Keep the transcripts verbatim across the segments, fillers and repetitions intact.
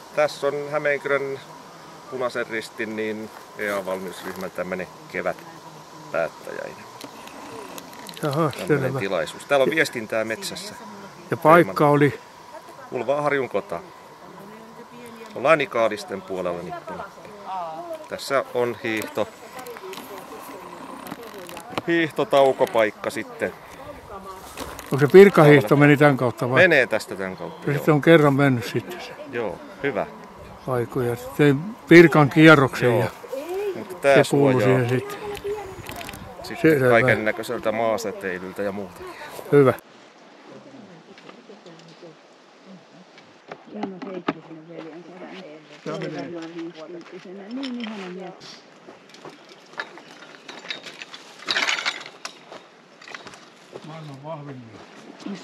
Tässä on Hämeenkyrön Punaisen Ristin niin E A-valmiusryhmän tämmöinen kevätpäättäjäinen. Jaha, selvä. Tilaisuus. Täällä on viestintää metsässä. Ja paikka oli? Ulvaaharjun kota. Ollaan Nikaalisten puolella nyt. Tässä on hiihto. Hiihtotaukopaikka sitten. Onko se Pirkahiihto meni tämän kautta vai? Menee tästä tämän kautta. Sitten on kerran mennyt sitten se. Joo, hyvä. Aikoja. Sitten Pirkan kierroksen Joo. ja Mutta tää se kuuluu suojaa siihen sitten. Sitten kaiken näköiseltä maasäteilyltä ja muuta. Hyvä. Maailman vahvin mies.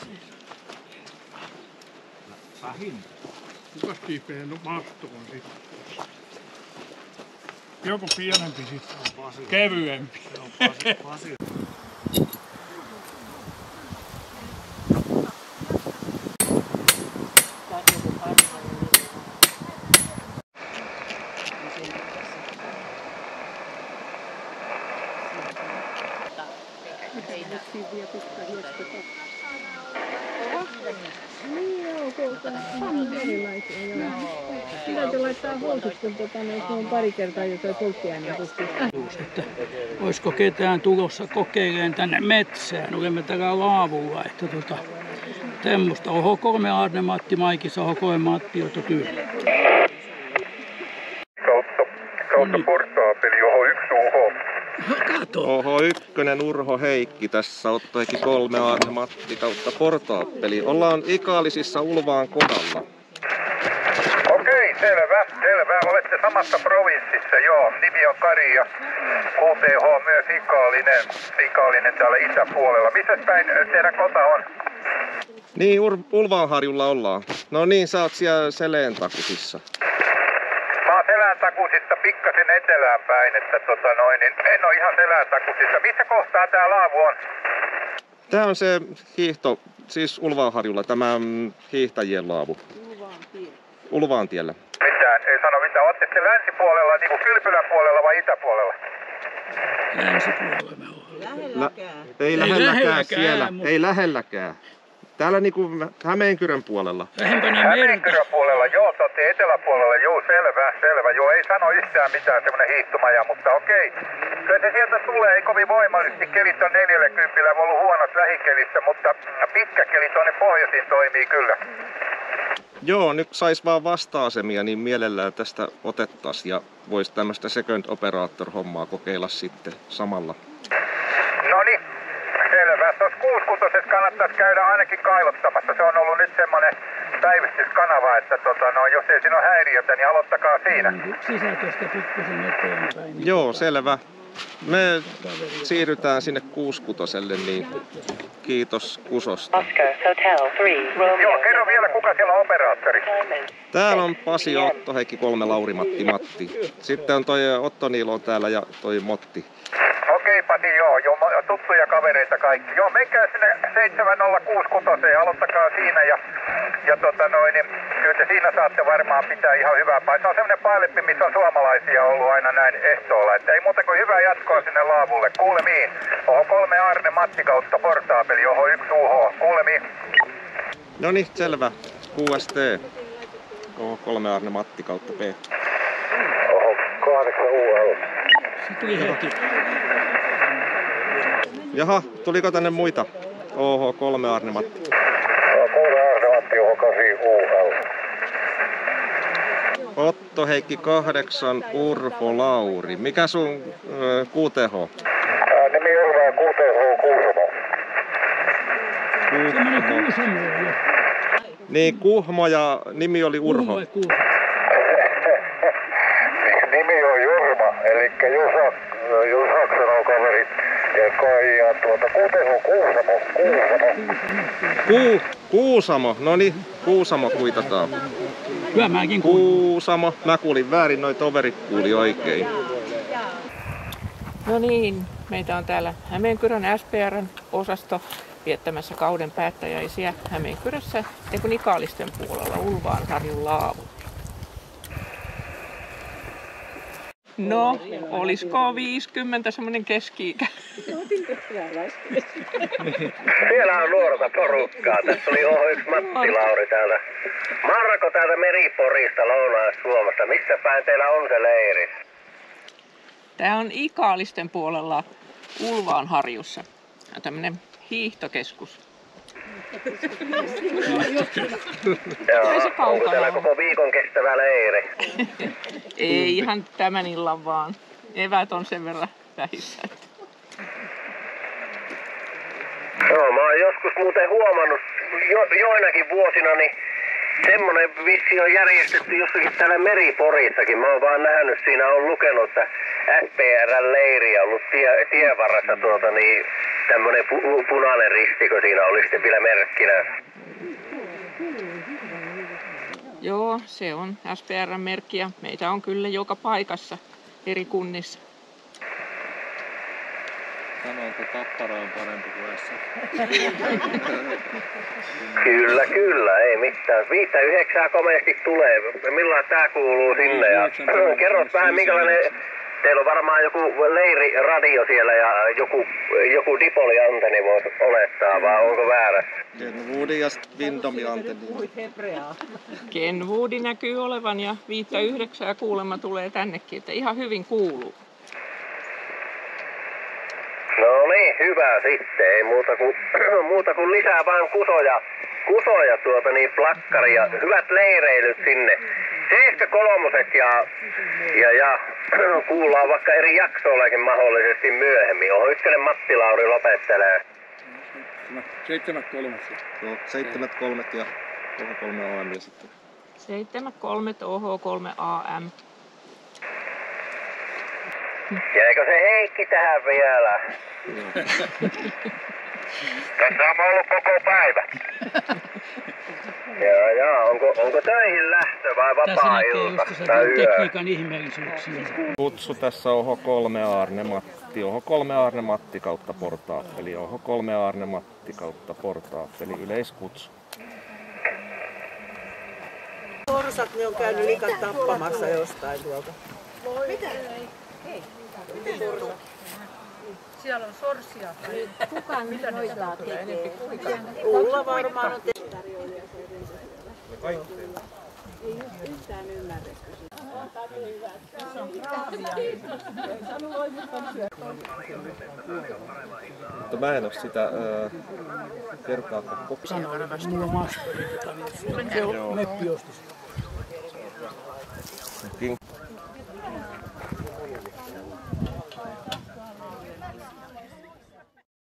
Pahin. Kukas kiipeää mastoon sitten? Joku pienempi sitten. Kevyempi. Täytyy laittaa housut, kun tota, on pari kertaa jo toi polttiainen pystyy. Olisiko ketään tulossa kokeilemaan tänne metsään? Olemme täällä laavulla, että tota, temmosta. Oho kolme Aarne Matti Maikissa, oho kolme Matti Otto Tyylä. Kautta, kautta portaapeli, oho yksi uho. Kato. Oho ykkönen Urho Heikki tässä, Otto Heikki kolme Aarne Matti kautta portaappeli. Ollaan Ikaalisissa Ulvaan kodalla. Okei, selvä, selvä. Olette samassa provinssissa, joo. Nimi on Kari ja Q T H myös Ikaalinen, Ikaalinen täällä itäpuolella. Missäs päin teidän kota on? Niin, Ur- Ulvaanharjulla ollaan. No niin, sä oot siellä Seleen takusissa. Mä oon Selän takusista pikkasen etelään päin, että tota noin, niin en oo ihan Selän takusissa. Missä kohtaa tää laavu on? Tää on se hiihto, siis Ulvaanharjulla, tämä mm, hiihtäjien laavu. Ulvaantiellä. Mitään, ei sano mitään. Ootte se länsipuolella, niin kuin Kylpylän puolella vai itäpuolella? Länsipuolella me ollaan. Lähelläkään. Ei, ei lähelläkään, lähelläkään siellä, mutta... ei lähelläkään. Täällä niinku Hämeenkyrön puolella. Hämeenkyrön puolella, joo, te olette eteläpuolella, joo, selvä, selvä. Joo, ei sano yhtään mitään semmonen hiihtomaja, mutta okei. Kyllä se sieltä tulee, ei kovin voimallisesti. Kelit on neljäkymmentä, on ollut huonot lähikelissä, mutta pitkä keli tuonne pohjoisiin toimii kyllä. Joo, nyt sais vaan vasta-asemia, niin mielellään tästä otettaisiin ja voisi tämmöistä second operator-hommaa kokeilla sitten samalla. Noniin, selvä. Tuossa kuusikutosessa kannattaisi käydä ainakin kailottamassa. Se on ollut nyt semmoinen päivystyskanava, että tota, no, jos ei siinä ole häiriötä, niin aloittakaa siinä. Sisältöstä pikkusen eteenpäin. Niin joo, selvä. Me siirrytään sinne kuusikutoselle, niin kiitos Kusosta. Joo, kerro vielä, kuka siellä on operaattori. Täällä on Pasi, Otto, Heikki, kolme, Lauri, Matti, Matti. Sitten on toi Otto Niilo täällä ja toi Motti. Okei Pati, joo, joo, tuttuja kavereita kaikki. Joo, menkää sinne seitsemän nolla kuusi kuusi, aloittakaa siinä ja, ja tota noin, niin kyllä te siinä saatte varmaan pitää ihan hyvää paikkaa. Se on semmoinen paileppi, missä on suomalaisia ollut aina näin ehtoolla, että ei muuta kuin hyvää jatkoa sinne laavulle. Kuulemiin. Oho kolme Aarne Matti kautta portaapeli, oho yksi U H. Kuulemiin. No niin, selvä. Q S T. Oho kolme Aarne Matti kautta P. Oho kahdeksan U L. se tuli heti. Jaha, tuliko tänne muita? Oho, kolme Aarne Matti. kolme Aarne Matti, oho kahdeksan U L. Otto Heikki kahdeksan, Urho Lauri. Mikä sun äh, Q T H? Ää, nimi Urho Q T H Kuusamo. Semmoinen Kuusamo jo. Niin, Kuhmo ja nimi oli Urho. Kuhmo vai Kuusamo? Nimi on Jurma, eli Jusak, Jusak sanoo kaverit. Ja, ja tuota, Q T H Kuusamo, Kuusamo. Ku, Kuusamo, no niin, Kuusamo kuitataan. Kyllä mäkin kuulin. Kuusamo, mä kuulin väärin, noi toverit kuuli oikein. No niin, meitä on täällä Hämeenkyrön S P R:n osasto viettämässä kauden päättäjäisiä Hämeenkyrössä, eikö Nikaalisten puolella Ulvaanharjun laavulla. No, olisiko viisikymmentä semmoinen keski-ikä? Siellä on nuorta porukkaa. Tässä oli oho yksi Matti Lauri täältä. Marko täältä Meriporista Lounais-Suomesta. Missä päin teillä on se leiri? Tämä on Ikaalisten puolella Ulvaanharjussa. Tämä on tämmöinen hiihtokeskus. Joo, se kaukana onko täällä on? koko viikon kestävä leiri? Ei ihan tämän illan vaan. Evät on sen verran vähissä. Joo, mä oon joskus muuten huomannut jo, joinakin vuosina, niin semmonen vissi on järjestetty jossakin täällä Meriporissakin. Mä oon vaan nähnyt, siinä on lukenut, että S P R-leiri on ollut tie, tievarrassa tuota, niin tämmönen pu, punainen risti, kun siinä oli sitten vielä merkkinä. Joo, se on S P R-merkki ja meitä on kyllä joka paikassa eri kunnissa. Sanoin, että Tappara on parempi kuin S. Kyllä, kyllä, ei mitään. Viittä yhdeksää komeasti tulee. Milloin tää kuuluu sinne? Ja kerrot vähän minkälainen... Teillä on varmaan joku leiriradio siellä ja joku, joku dipoli-antenni voisi olettaa, vai onko väärässä? Kenwoodin ja Windomin antenni. Kenwoodi näkyy olevan ja viittä yhdeksää kuulemma tulee tännekin, että ihan hyvin kuuluu. No niin, hyvä sitten. Ei muuta kuin, muuta kuin lisää vaan kusoja, kusoja tuota niin plakkaria. Hyvät leireilyt sinne. seitsemänkymmentäkolme ja, ja, ja kuullaan vaikka eri jaksoillakin mahdollisesti myöhemmin. Oho, ykkönen Matti Lauri lopettelee. Seitsemät kolme. Joo, seitsemät kolmet ja O H kolme A M ja sitten. seitsemänkymmentäkolme O H kolme A M. Jäikö se Heikki tähän vielä? Tässä on ollut koko päivä. Joo, joo. Onko, onko töihin lähtö vai vapaa-ilta tai yö? tekniikan ihmeellisyyksiä. Kutsu tässä O H kolme Aarne Matti. O H kolme Aarne Matti kautta portaappeli. O H kolme Aarne Matti kautta portaappeli. Yleiskutsu. Porsat ne on käynyt likat tappamassa jostain tuolta. Mitä? Hei. Siellä on sorsia. Kuka noita tekee? Ulla varmaan on tehty. Ei yhtään ymmärretty. Mutta mä en oo sitä äh, kertaakaan kokeillut. Mulla on maskari. Se on neppiostus.